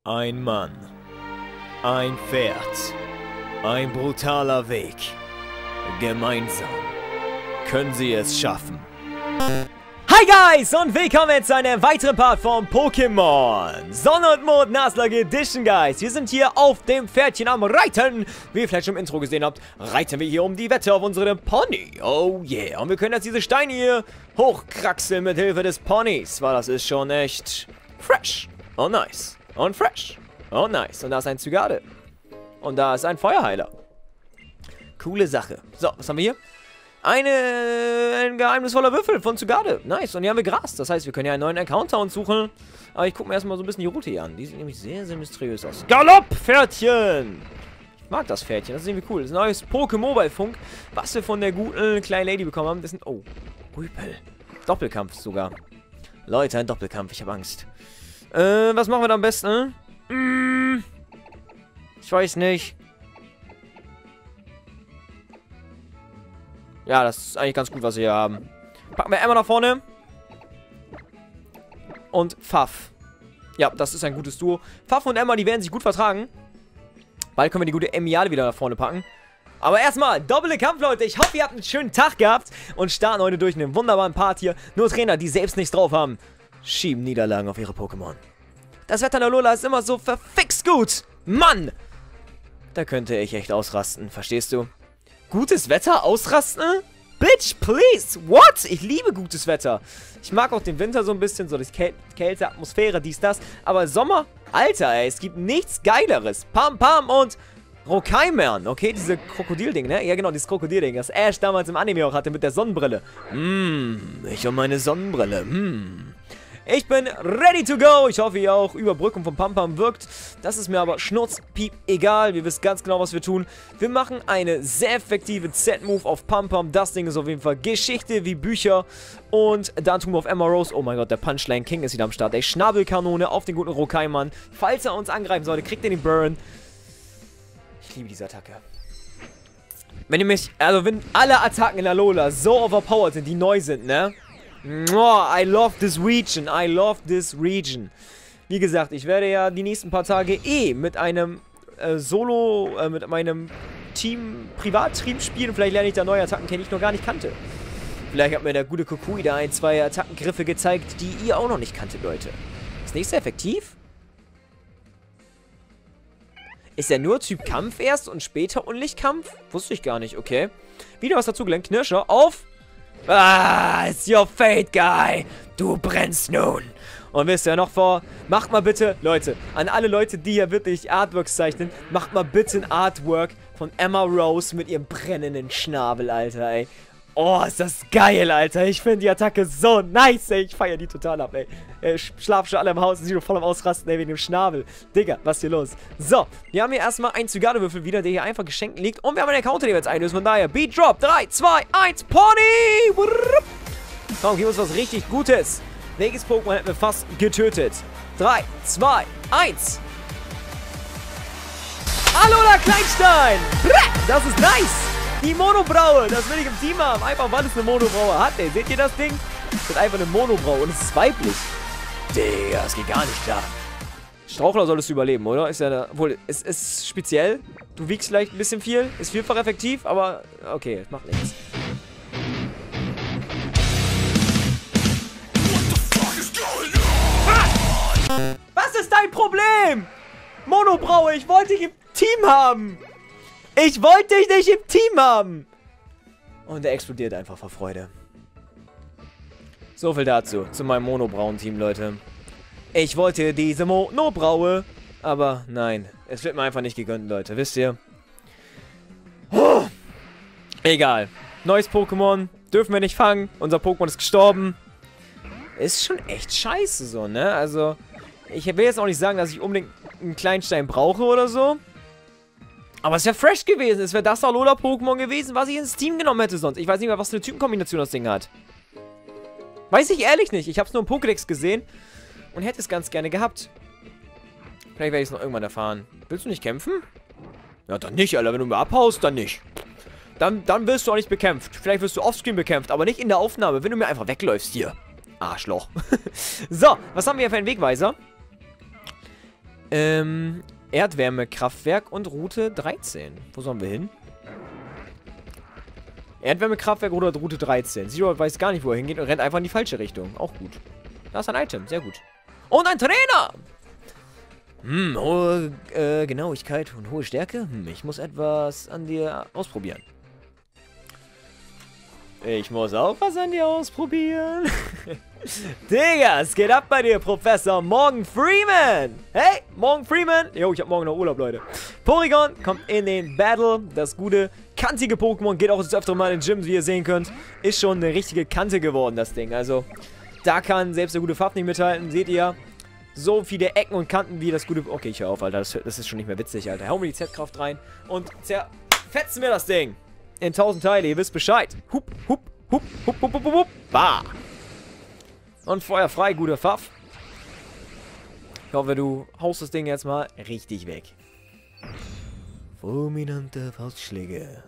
Ein Mann, ein Pferd, ein brutaler Weg. Gemeinsam können sie es schaffen. Hi Guys und willkommen zu einem weiteren Part von Pokémon Sonne und Mond Nuzlocke Edition, Guys. Wir sind hier auf dem Pferdchen am Reiten. Wie ihr vielleicht schon im Intro gesehen habt, reiten wir hier um die Wette auf unserem Pony. Oh yeah. Und wir können jetzt diese Steine hier hochkraxeln mit Hilfe des Ponys, weil das ist schon echt fresh und nice und fresh und nice. Und da ist ein Zygarde. Und da ist ein Feuerheiler. Coole Sache. So, was haben wir hier? Ein geheimnisvoller Würfel von Zygarde. Nice. Und hier haben wir Gras. Das heißt, wir können ja einen neuen Encounter uns suchen. Aber ich gucke mir erstmal so ein bisschen die Route hier an. Die sieht nämlich sehr, sehr mysteriös aus. Galopp, Pferdchen! Ich mag das Pferdchen. Das ist irgendwie cool. Das ist ein neues Poké-Mobile-Funk, was wir von der guten kleinen Lady bekommen haben. Das sind... Oh, Rüpel. Doppelkampf sogar. Leute, ein Doppelkampf. Ich habe Angst. Was machen wir da am besten? Ich weiß nicht. Ja, das ist eigentlich ganz gut, was wir hier haben. Packen wir Emma nach vorne. Und Pfaff. Ja, das ist ein gutes Duo. Pfaff und Emma, die werden sich gut vertragen. Bald können wir die gute Emiale wieder nach vorne packen. Aber erstmal, doppelte Kampf, Leute. Ich hoffe, ihr habt einen schönen Tag gehabt. Und starten heute durch einen wunderbaren Part hier. Nur Trainer, die selbst nichts drauf haben, schieben Niederlagen auf ihre Pokémon. Das Wetter in Alola ist immer so verfixt gut. Mann! Da könnte ich echt ausrasten, verstehst du? Gutes Wetter? Ausrasten? Bitch, please! What? Ich liebe gutes Wetter. Ich mag auch den Winter so ein bisschen, so die Kälte, Atmosphäre, dies, das. Aber Sommer? Alter, ey, es gibt nichts Geileres. Pam, Pam und Rokaimern. Okay, diese Krokodilding, ne? Ja, genau, dieses Krokodilding, das Ash damals im Anime auch hatte mit der Sonnenbrille. Ich und meine Sonnenbrille. Ich bin ready to go. Ich hoffe, ihr auch. Überbrückung von Pam Pam wirkt. Das ist mir aber schnurzpiep egal. Wir wissen ganz genau, was wir tun. Wir machen eine sehr effektive Z-Move auf Pam Pam. Das Ding ist auf jeden Fall Geschichte wie Bücher. Und dann tun wir auf Emma Rose. Oh mein Gott, der Punchline King ist wieder am Start. Ey, Schnabelkanone auf den guten Rokaimann. Falls er uns angreifen sollte, kriegt er den Burn. Ich liebe diese Attacke. Wenn alle Attacken in Alola so overpowered sind, die neu sind, ne? I love this region. I love this region. Wie gesagt, ich werde ja die nächsten paar Tage mit einem mit meinem Privatteam spielen. Vielleicht lerne ich da neue Attacken kennen, die ich noch gar nicht kannte. Vielleicht hat mir der gute Kukui da ein, zwei Attackengriffe gezeigt, die ihr auch noch nicht kanntet, Leute. Ist nächste effektiv? Ist er nur Typ Kampf erst und später Unlichtkampf? Wusste ich gar nicht, okay. Wieder was dazu gelernt. Knirscher auf... it's your fate, guy. Du brennst nun. Und wisst ihr noch macht mal bitte, Leute, an alle Leute, die hier wirklich Artworks zeichnen, macht mal bitte ein Artwork von Emma Rose mit ihrem brennenden Schnabel, Alter, ey. Oh, ist das geil, Alter. Ich finde die Attacke so nice, ey. Ich feiere die total ab, ey. Schlafen schon alle im Haus und sind voll am Ausrasten, ey, wegen dem Schnabel. Digga, was ist hier los? So, wir haben hier erstmal einen Zygarde-Würfel wieder, der hier einfach geschenkt liegt. Und wir haben einen Counter, den wir jetzt einlösen. Von daher, Beat Drop, 3, 2, 1, Pony! Komm, gib uns was richtig Gutes. Welches Pokémon hätten wir fast getötet? 3, 2, 1. Alola Kleinstein! Das ist nice! Die Monobraue, das will ich im Team haben. Einfach, weil es eine Monobraue hat, ey. Seht ihr das Ding? Das ist einfach eine Monobraue und es ist weiblich. Digga, das geht gar nicht klar. Strauchler solltest du überleben, oder? Ist ja da... Obwohl, es ist speziell. Du wiegst vielleicht ein bisschen viel. Ist vielfach effektiv, aber... Okay, das macht nichts. Was ist dein Problem? Monobraue, ich wollte dich im Team haben. Ich wollte dich nicht im Team haben. Und er explodiert einfach vor Freude. So viel dazu, zu meinem Monobrauen-Team, Leute. Ich wollte diese Monobraue, aber nein, es wird mir einfach nicht gegönnt, Leute, wisst ihr? Oh, egal. Neues Pokémon, dürfen wir nicht fangen, unser Pokémon ist gestorben. Ist schon echt scheiße so, ne? Also, ich will jetzt auch nicht sagen, dass ich unbedingt einen Kleinstein brauche oder so. Aber es wäre fresh gewesen. Es wäre das Alola-Pokémon gewesen, was ich ins Team genommen hätte sonst. Ich weiß nicht mehr, was für eine Typenkombination das Ding hat. Weiß ich ehrlich nicht. Ich habe es nur im Pokédex gesehen und hätte es ganz gerne gehabt. Vielleicht werde ich es noch irgendwann erfahren. Willst du nicht kämpfen? Ja, dann nicht, Alter. Wenn du mir abhaust, dann nicht. Dann wirst du auch nicht bekämpft. Vielleicht wirst du offscreen bekämpft, aber nicht in der Aufnahme, wenn du mir einfach wegläufst hier. Arschloch. So, was haben wir hier für einen Wegweiser? Erdwärmekraftwerk und Route 13. Wo sollen wir hin? Erdwärmekraftwerk oder Route 13. Zero weiß gar nicht, wo er hingeht und rennt einfach in die falsche Richtung. Auch gut. Da ist ein Item. Sehr gut. Und ein Trainer! Hohe Genauigkeit und hohe Stärke. Ich muss etwas an dir ausprobieren. Ich muss auch was an dir ausprobieren. Digga, es geht ab bei dir, Professor Morgan Freeman. Hey, Morgan Freeman. Jo, ich hab morgen noch Urlaub, Leute. Porygon kommt in den Battle. Das gute, kantige Pokémon geht auch das öftere Mal in den Gym, wie ihr sehen könnt. Ist schon eine richtige Kante geworden, das Ding. Also, da kann selbst der gute Pfaff nicht mithalten. Seht ihr? So viele Ecken und Kanten wie das gute... Okay, ich hör auf, Alter. Das ist schon nicht mehr witzig, Alter. Hauen wir die Z-Kraft rein und zerfetzen wir das Ding. In 1000 Teile, ihr wisst Bescheid. Hup, hup, hup, hup, hup, hup, hup, bah. Und Feuer frei, guter Pfaff. Ich hoffe, du haust das Ding jetzt mal richtig weg. Fulminante Faustschläge.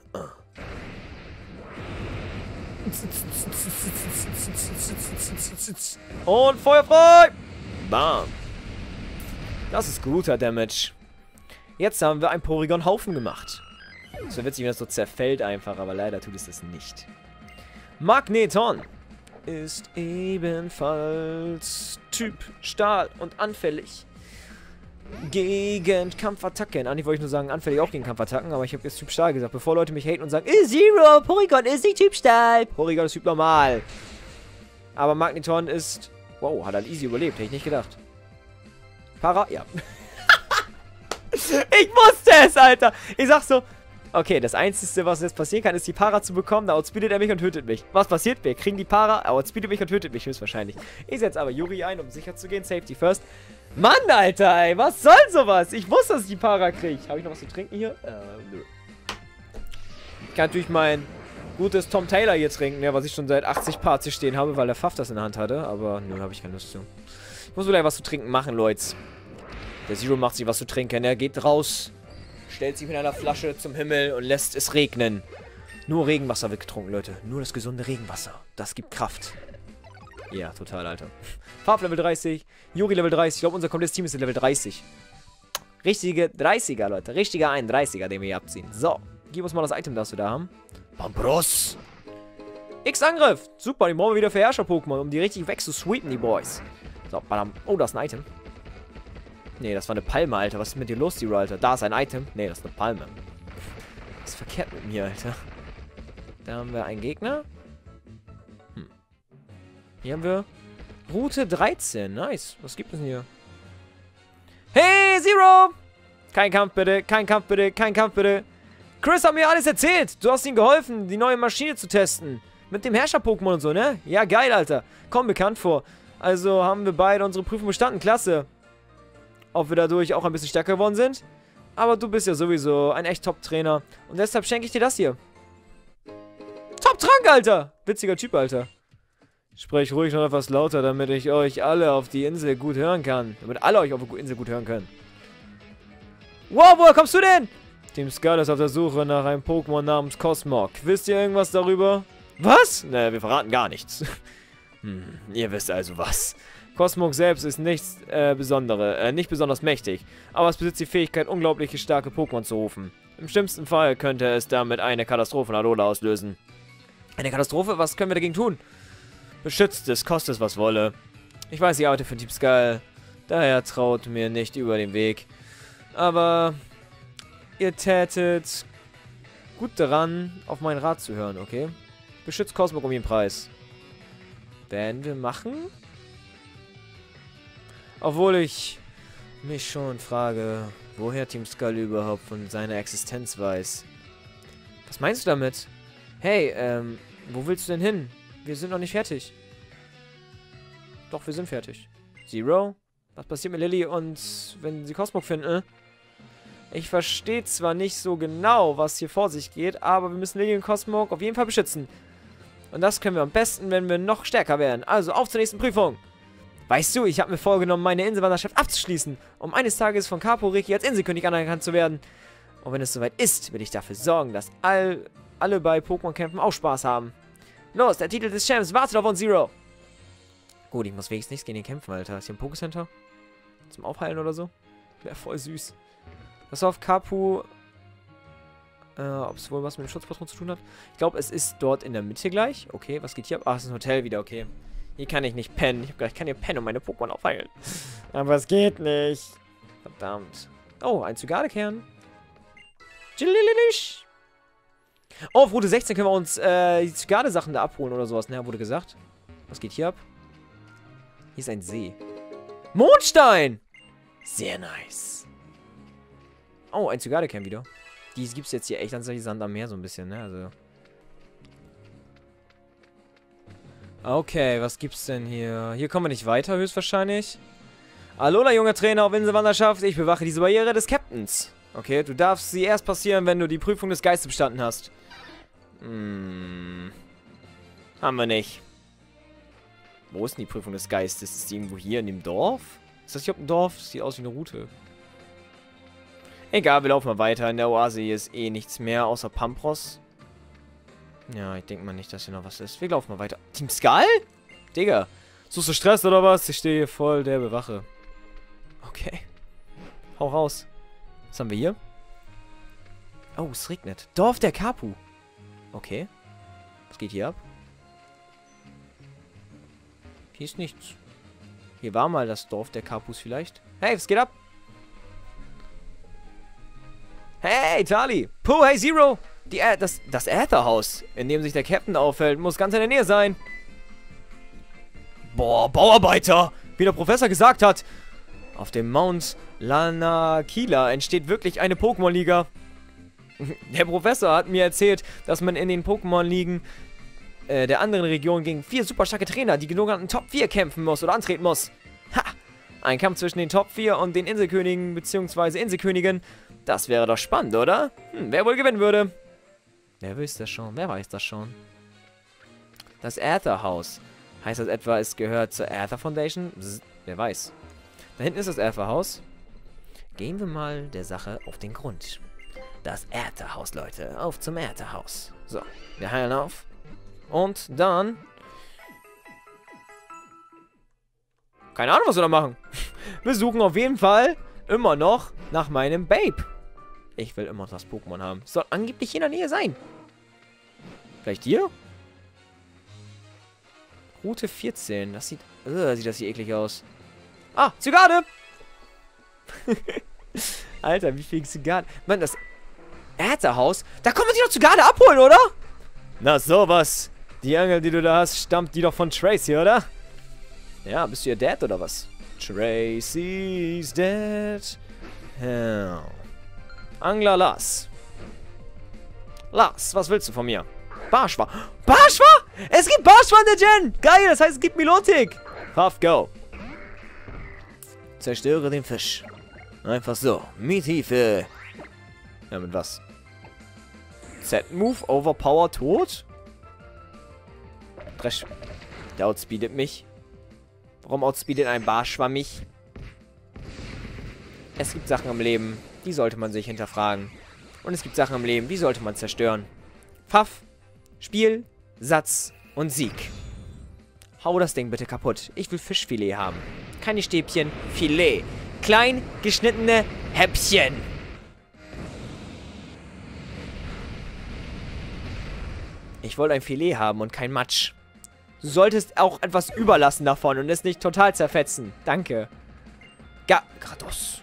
Und Feuer frei. Bam. Das ist guter Damage. Jetzt haben wir einen Porygon-Haufen gemacht. Es wäre witzig, wenn das so zerfällt einfach, aber leider tut es das nicht. Magneton ist ebenfalls Typ Stahl und anfällig gegen Kampfattacken. Eigentlich wollte ich nur sagen, anfällig auch gegen Kampfattacken, aber ich habe jetzt Typ Stahl gesagt, bevor Leute mich haten und sagen, Zero, Porygon ist nicht Typ Stahl. Porygon ist Typ Normal. Aber Magneton ist... Wow, hat er easy überlebt, hätte ich nicht gedacht. Para? Ja. Ich wusste es, Alter. Ich sag so, okay, das Einzige, was jetzt passieren kann, ist die Para zu bekommen. Da outspeedet er mich und tötet mich. Was passiert? Wir kriegen die Para, er outspeedet mich und tötet mich höchstwahrscheinlich. Ich setze aber Yuri ein, um sicher zu gehen. Safety first. Mann, Alter, ey, was soll sowas? Ich wusste, dass ich die Para kriege. Habe ich noch was zu trinken hier? Nö. Ich kann natürlich mein gutes Tom Taylor hier trinken, ja, was ich schon seit 80 Parts hier stehen habe, weil der Pfaff das in der Hand hatte. Aber nö, habe ich keine Lust zu. Ich muss vielleicht was zu trinken machen, Leute. Der Zero macht sich was zu trinken. Er geht raus, stellt sich mit einer Flasche zum Himmel und lässt es regnen. Nur Regenwasser wird getrunken, Leute. Nur das gesunde Regenwasser. Das gibt Kraft. Ja, total, Alter. Pfaff Level 30, Yuri Level 30. Ich glaube, unser komplettes Team ist Level 30. Richtige 30er, Leute. Richtiger 31er, den wir hier abziehen. So, gib uns mal das Item, das wir da haben. Pampros. X-Angriff. Super, die brauchen wir wieder für Herrscher-Pokémon, um die richtig wegzusweepen, die Boys. So, badam. Oh, das ist ein Item. Nee, das war eine Palme, Alter. Was ist mit dir los, Zero, Alter? Da ist ein Item. Nee, das ist eine Palme. Was ist verkehrt mit mir, Alter? Da haben wir einen Gegner. Hier haben wir Route 13. Nice. Was gibt es denn hier? Hey, Zero! Kein Kampf, bitte. Kein Kampf, bitte. Kein Kampf, bitte. Chris hat mir alles erzählt. Du hast ihm geholfen, die neue Maschine zu testen. Mit dem Herrscher-Pokémon und so, ne? Ja, geil, Alter. Kommt bekannt vor. Also haben wir beide unsere Prüfung bestanden. Klasse. Ob wir dadurch auch ein bisschen stärker geworden sind. Aber du bist ja sowieso ein echt Top-Trainer. Und deshalb schenke ich dir das hier. Top-Trank, Alter. Witziger Typ, Alter. Sprech ruhig noch etwas lauter, damit ich euch alle auf die Insel gut hören kann. Damit alle euch auf die Insel gut hören können. Wow, woher kommst du denn? Team Skull ist auf der Suche nach einem Pokémon namens Cosmog. Wisst ihr irgendwas darüber? Was? Ne, wir verraten gar nichts. Ihr wisst also was. Cosmog selbst ist nicht besonders mächtig, aber es besitzt die Fähigkeit, unglaublich starke Pokémon zu rufen. Im schlimmsten Fall könnte es damit eine Katastrophe in Alola auslösen. Eine Katastrophe? Was können wir dagegen tun? Beschützt es, kostet es was wolle. Ich weiß, ich arbeite für Team Skull, daher traut mir nicht über den Weg. Aber ihr tätet gut daran, auf meinen Rat zu hören, okay? Beschützt Cosmog um jeden Preis. Werden wir machen? Obwohl ich mich schon frage, woher Team Skull überhaupt von seiner Existenz weiß. Was meinst du damit? Hey, wo willst du denn hin? Wir sind noch nicht fertig. Doch, wir sind fertig. Zero? Was passiert mit Lilly und wenn sie Cosmog finden? Ich verstehe zwar nicht so genau, was hier vor sich geht, aber wir müssen Lilly und Cosmog auf jeden Fall beschützen. Und das können wir am besten, wenn wir noch stärker werden. Also, auf zur nächsten Prüfung. Weißt du, ich habe mir vorgenommen, meine Inselwanderschaft abzuschließen, um eines Tages von Capo Riki als Inselkönig anerkannt zu werden. Und wenn es soweit ist, will ich dafür sorgen, dass alle bei Pokémon-Kämpfen auch Spaß haben. Los, der Titel des Champs wartet auf uns, Zero. Gut, ich muss wenigstens nichts gegen den kämpfen, Alter. Ist hier ein Pokécenter? Zum Aufheilen oder so? Wäre voll süß. Pass auf, Kapu. Ob es wohl was mit dem Schutzpatron zu tun hat? Ich glaube, es ist dort in der Mitte gleich. Okay, was geht hier ab? Ach, es ist ein Hotel wieder, okay. Hier kann ich nicht pennen. Ich hab gedacht, ich kann hier pennen und meine Pokémon aufheilen. Aber es geht nicht. Verdammt. Oh, ein Zygarde-Kern. Oh, auf Route 16 können wir uns die Zygarde-Sachen da abholen oder sowas. Ne, wurde gesagt. Was geht hier ab? Hier ist ein See. Mondstein! Sehr nice. Oh, ein Zygarde-Kern wieder. Die gibt es jetzt hier echt an solche Sand am Meer so ein bisschen, ne? Also. Okay, was gibt's denn hier? Hier kommen wir nicht weiter, höchstwahrscheinlich. Alola, junger Trainer auf Inselwanderschaft. Ich bewache diese Barriere des Captains. Okay, du darfst sie erst passieren, wenn du die Prüfung des Geistes bestanden hast. Haben wir nicht. Wo ist denn die Prüfung des Geistes? Ist die irgendwo hier in dem Dorf? Ist das hier ein Dorf? Das sieht aus wie eine Route. Egal, wir laufen mal weiter. In der Oase hier ist eh nichts mehr, außer Pampros. Ja, ich denke mal nicht, dass hier noch was ist. Wir laufen mal weiter. Team Skull? Digga. Suchst du Stress oder was? Ich stehe hier voll der Bewache. Okay. Hau raus. Was haben wir hier? Oh, es regnet. Dorf der Kapu. Okay. Was geht hier ab? Hier ist nichts. Hier war mal das Dorf der Kapus vielleicht. Hey, was geht ab? Hey, Tali! Puh, hey, Zero! Das Aetherhaus, in dem sich der Captain aufhält, muss ganz in der Nähe sein. Boah, Bauarbeiter! Wie der Professor gesagt hat, auf dem Mount Lanakila entsteht wirklich eine Pokémon-Liga. Der Professor hat mir erzählt, dass man in den Pokémon-Ligen der anderen Region gegen 4 super starke Trainer, die genannten Top 4 kämpfen muss oder antreten muss. Ha! Ein Kampf zwischen den Top 4 und den Inselkönigen bzw. Inselkönigin. Das wäre doch spannend, oder? Wer wohl gewinnen würde? Wer weiß das schon? Wer weiß das schon? Das Aetherhaus. Heißt das etwa, es gehört zur Aether Foundation? Wer weiß. Da hinten ist das Aetherhaus. Gehen wir mal der Sache auf den Grund. Das Aetherhaus, Leute. Auf zum Aetherhaus. So, wir heilen auf. Und dann... Keine Ahnung, was wir da machen. Wir suchen auf jeden Fall immer noch nach meinem Babe. Ich will immer noch das Pokémon haben. Soll angeblich hier in der Nähe sein. Vielleicht hier? Route 14. Das sieht... sieht das hier eklig aus. Ah, Zygarde! Alter, wie viel Zygarde... Mann, das Aetherhaus... Da kann man sich doch Zygarde abholen, oder? Na, sowas. Die Angel, die du da hast, stammt die doch von Tracy, oder? Ja, bist du ihr Dad, oder was? Tracy's Dad. Hell. Angler Lars. Lars, was willst du von mir? Barschwa. Barschwa? Es gibt Barschwa in der Gen! Geil, das heißt, es gibt Milotic. Half go. Zerstöre den Fisch. Einfach so. Mithilfe. Ja, mit was? Z-Move, Overpower, tot? Dresch. Der outspeedet mich. Warum outspeedet ein Barschwa mich? Es gibt Sachen im Leben, die sollte man sich hinterfragen. Und es gibt Sachen im Leben, die sollte man zerstören. Pfaff, Spiel, Satz und Sieg. Hau das Ding bitte kaputt. Ich will Fischfilet haben. Keine Stäbchen, Filet. Klein geschnittene Häppchen. Ich wollte ein Filet haben und kein Matsch. Du solltest auch etwas überlassen davon und es nicht total zerfetzen. Danke. Gyarados.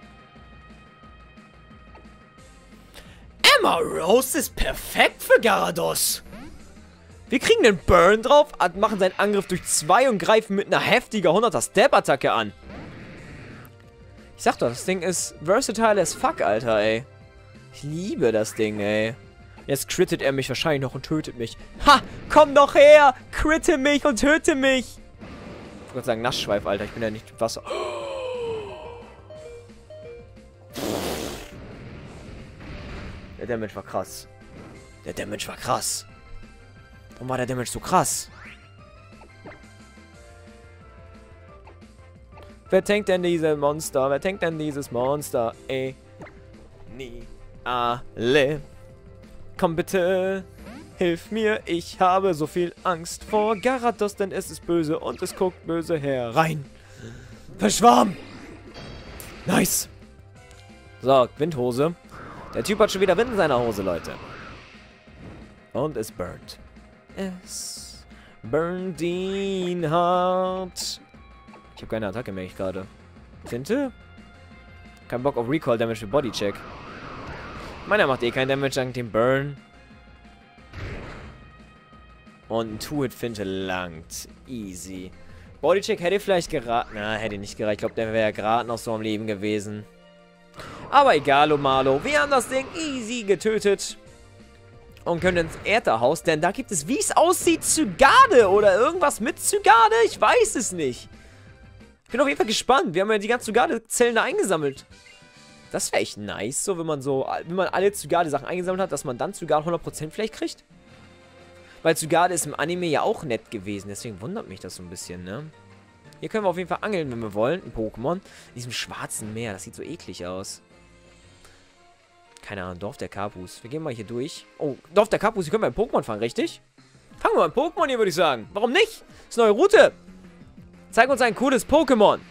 Amarose ist perfekt für Gyarados. Wir kriegen den Burn drauf, machen seinen Angriff durch 2 und greifen mit einer heftiger 100er Step-Attacke an. Ich sag doch, das Ding ist versatile as fuck, Alter, ey. Ich liebe das Ding, ey. Jetzt crittet er mich wahrscheinlich noch und tötet mich. Ha! Komm doch her! Critte mich und töte mich! Ich wollte gerade sagen, Nassschweif, Alter. Ich bin ja nicht im Wasser. Der Damage war krass. Der Damage war krass. Warum war der Damage so krass? Wer tankt denn diese Monster? Wer tankt denn dieses Monster? Ey. Nie. Alle. Komm bitte. Hilf mir. Ich habe so viel Angst vor Gyarados, denn es ist böse und es guckt böse herein. Verschwarm. Nice. So, Windhose. Der Typ hat schon wieder Wind in seiner Hose, Leute. Und es burnt. Es burnt ihn hart. Ich habe keine Attacke mehr, ich gerade. Tinte? Kein Bock auf Recall Damage für Bodycheck. Meiner macht eh keinen Damage dank dem Burn. Und ein Two-Hit-Finte langt. Easy. Bodycheck hätte vielleicht geraten. Na, hätte nicht geraten. Ich glaube, der wäre ja gerade noch so am Leben gewesen. Aber egal, Omalo. Wir haben das Ding easy getötet. Und können ins Ätherhaus. Denn da gibt es, wie es aussieht, Zygarde. Oder irgendwas mit Zygarde. Ich weiß es nicht. Ich bin auf jeden Fall gespannt. Wir haben ja die ganzen Zygarde-Zellen da eingesammelt. Das wäre echt nice, so wenn man alle Zygarde-Sachen eingesammelt hat, dass man dann Zygarde 100% vielleicht kriegt. Weil Zygarde ist im Anime ja auch nett gewesen. Deswegen wundert mich das so ein bisschen, ne? Hier können wir auf jeden Fall angeln, wenn wir wollen. Ein Pokémon. In diesem schwarzen Meer. Das sieht so eklig aus. Keine Ahnung. Dorf der Kapus. Wir gehen mal hier durch. Oh, Dorf der Kapus. Hier können wir ein Pokémon fangen, richtig? Fangen wir mal ein Pokémon hier, würde ich sagen. Warum nicht? Das ist eine neue Route. Zeig uns ein cooles Pokémon.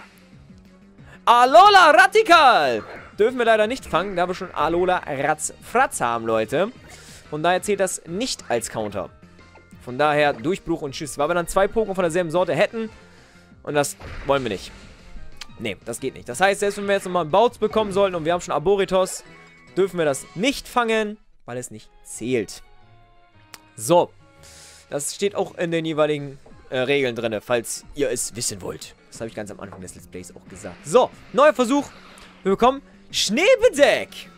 Alola Ratical. Dürfen wir leider nicht fangen, da wir schon Alola Ratzfratz haben, Leute. Von daher zählt das nicht als Counter. Von daher Durchbruch und Tschüss. Weil wir dann 2 Pokémon von derselben Sorte hätten. Und das wollen wir nicht. Nee, das geht nicht. Das heißt, selbst wenn wir jetzt nochmal einen Bautz bekommen sollten und wir haben schon Arboritos, dürfen wir das nicht fangen, weil es nicht zählt. So. Das steht auch in den jeweiligen Regeln drin, falls ihr es wissen wollt. Das habe ich ganz am Anfang des Let's Plays auch gesagt. So, neuer Versuch. Wir bekommen Schneebedeck.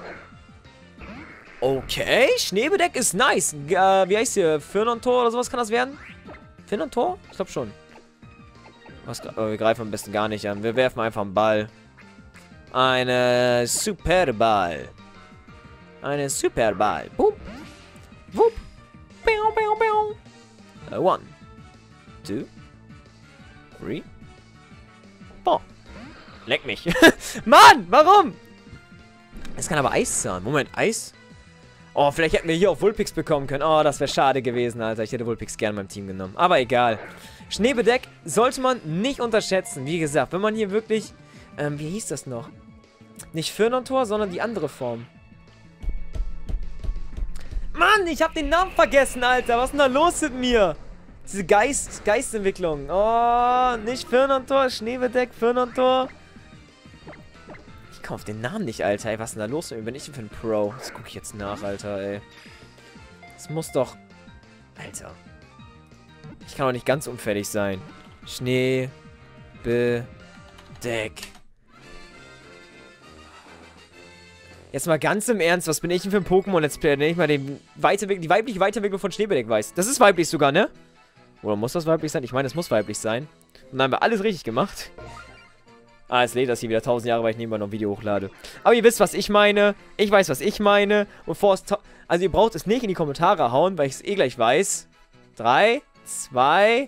Okay, Schneebedeck ist nice. Wie heißt hier? Firnontor oder sowas kann das werden? Firnontor? Ich glaube schon. Wir greifen am besten gar nicht an. Wir werfen einfach einen Ball. Eine Superball. Eine Superball. Boop. Boop. Biau, biau, biau. 1, 2, 3, 4. Leck mich. Mann, warum? Es kann aber Eis sein. Moment, Eis? Oh, vielleicht hätten wir hier auch Vulpix bekommen können. Oh, das wäre schade gewesen, Alter. Ich hätte Vulpix gerne in meinem Team genommen. Aber egal. Schneebedeck sollte man nicht unterschätzen. Wie gesagt, wenn man hier wirklich... wie hieß das noch? Nicht Firnontor, sondern die andere Form. Mann, ich habe den Namen vergessen, Alter. Was ist denn da los mit mir? Diese Geistentwicklung. Oh, nicht Firnontor, Schneebedeck, Firnontor. Ich komme auf den Namen nicht, Alter. Ey, was ist denn da los mit mir? Bin ich denn für ein Pro? Das gucke ich jetzt nach, Alter, ey. Das muss doch... Alter. Ich kann doch nicht ganz unfertig sein. Schneebedeck. Jetzt mal ganz im Ernst, was bin ich denn für ein Pokémon-Let's Player, wenn ich mal die weibliche Weiterentwicklung von Schneebedeck weiß? Das ist weiblich sogar, ne? Oder muss das weiblich sein? Ich meine, es muss weiblich sein. Und dann haben wir alles richtig gemacht. Ah, jetzt lädt das hier wieder 1000 Jahre, weil ich nebenbei noch ein Video hochlade. Aber ihr wisst, was ich meine. Ich weiß, was ich meine. Und also ihr braucht es nicht in die Kommentare hauen, weil ich es eh gleich weiß. 3, 2...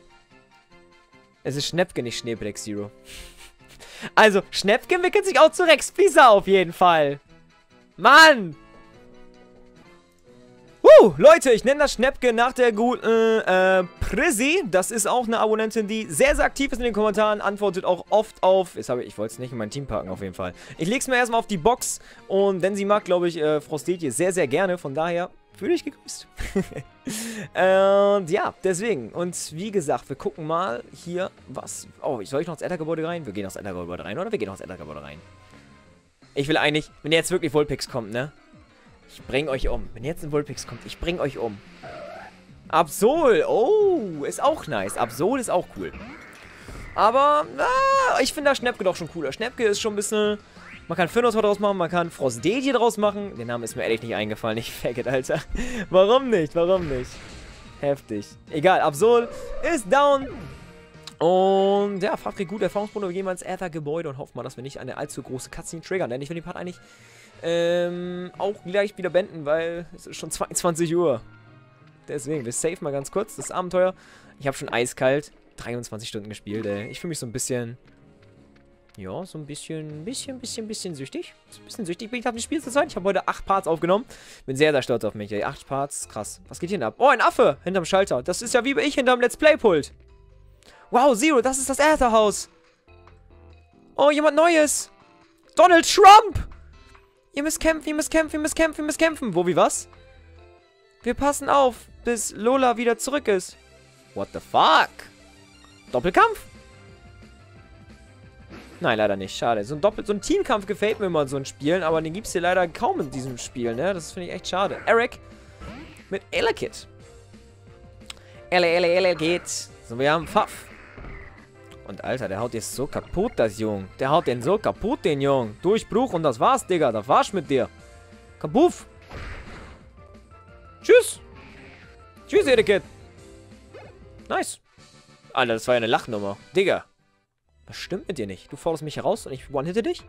Es ist Schnäppke, nicht Schneebedeck Zero. Also, Schnäppke entwickelt sich auch zu Rex Pisa auf jeden Fall. Mann! Leute, ich nenne das Schnäppke nach der guten Prissy. Das ist auch eine Abonnentin, die sehr, sehr aktiv ist in den Kommentaren. Antwortet auch oft auf... Ich wollte es nicht in mein Team packen, auf jeden Fall. Ich lege es mir erstmal auf die Box. Und denn sie mag, glaube ich, Frostetje sehr, sehr gerne. Von daher, fühle ich gegrüßt. Und ja, deswegen. Und wie gesagt, wir gucken mal hier, was... Oh, soll ich noch ins Äthergebäude rein? Wir gehen noch ins Äthergebäude rein, oder? Wir gehen noch ins Äthergebäude rein. Ich will eigentlich... Wenn jetzt wirklich Vulpix kommt, ne? Ich bring euch um. Wenn jetzt ein Vulpix kommt, ich bring euch um. Absol. Oh, ist auch nice. Absol ist auch cool. Aber, ich finde das Schnäppke doch schon cooler. Schnäppke ist schon ein bisschen... Man kann Firnontor draus machen, man kann Frostetje draus machen. Der Name ist mir ehrlich nicht eingefallen. Ich faggot, Alter. Warum nicht? Warum nicht? Heftig. Egal, Absol ist down. Und ja, Fabrik gut, Erfahrungspunkte. Wir gehen mal ins Äthergebäude und hoffen mal, dass wir nicht eine allzu große Cutscene triggern. Denn ich will den Part eigentlich auch gleich wieder beenden, weil es ist schon 22 Uhr. Deswegen, wir save mal ganz kurz das Abenteuer. Ich habe schon eiskalt 23 Stunden gespielt, ey. Ich fühle mich so ein bisschen... Ja, so ein bisschen süchtig. So ein bisschen süchtig bin ich auf die Spielzeit. Ich habe heute 8 Parts aufgenommen. Bin sehr, sehr stolz auf mich, ey. 8 Parts, krass. Was geht hier denn ab? Oh, ein Affe hinterm Schalter. Das ist ja wie ich hinterm Let's Play-Pult. Wow, Zero, das ist das Ätherhaus. Oh, jemand Neues. Donald Trump! Ihr müsst kämpfen, ihr müsst kämpfen, ihr müsst kämpfen, ihr müsst kämpfen. Wo, wie, was? Wir passen auf, bis Lola wieder zurück ist. What the fuck? Doppelkampf? Nein, leider nicht. Schade. So ein Teamkampf gefällt mir immer in so einen Spielen, aber den gibt es hier leider kaum in diesem Spiel, ne? Das finde ich echt schade. Eric mit Elekid. Elekid. So, wir haben Pfaff. Und Alter, der haut jetzt so kaputt, das Jung. Der haut den so kaputt, den Jung. Durchbruch und das war's, Digga. Das war's mit dir. Kapuff. Tschüss. Tschüss, Elekid. Nice. Alter, das war ja eine Lachnummer. Digga. Was stimmt mit dir nicht? Du forderst mich heraus und ich one-hitte dich?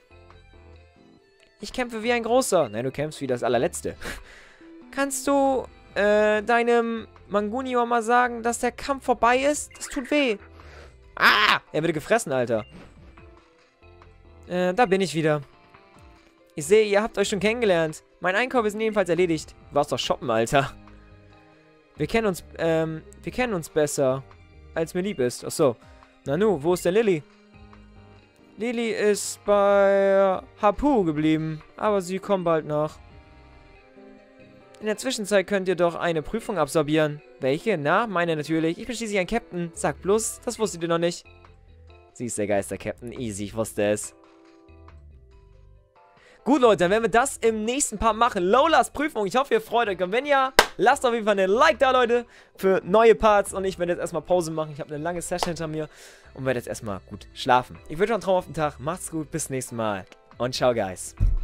Ich kämpfe wie ein Großer. Nein, du kämpfst wie das allerletzte. Kannst du, deinem Mangunio mal sagen, dass der Kampf vorbei ist? Das tut weh. Ah! Er wird gefressen, Alter. Da bin ich wieder. Ich sehe, ihr habt euch schon kennengelernt. Mein Einkauf ist jedenfalls erledigt. Du warst doch shoppen, Alter. Wir kennen uns besser, als mir lieb ist. Achso. Nanu, wo ist denn Lilly? Lilly ist bei Hapu geblieben, aber sie kommt bald nach. In der Zwischenzeit könnt ihr doch eine Prüfung absolvieren. Welche? Na, meine natürlich. Ich bin schließlich ein Captain. Sag bloß, das wusstet ihr noch nicht. Sie ist der Geister-Captain. Easy, ich wusste es. Gut, Leute, dann werden wir das im nächsten Part machen. Lolas Prüfung. Ich hoffe, ihr freut euch. Und wenn ja, lasst auf jeden Fall einen Like da, Leute, für neue Parts. Und ich werde jetzt erstmal Pause machen. Ich habe eine lange Session hinter mir und werde jetzt erstmal gut schlafen. Ich wünsche euch einen traumhaften Tag. Macht's gut, bis zum nächsten Mal. Und ciao, Guys.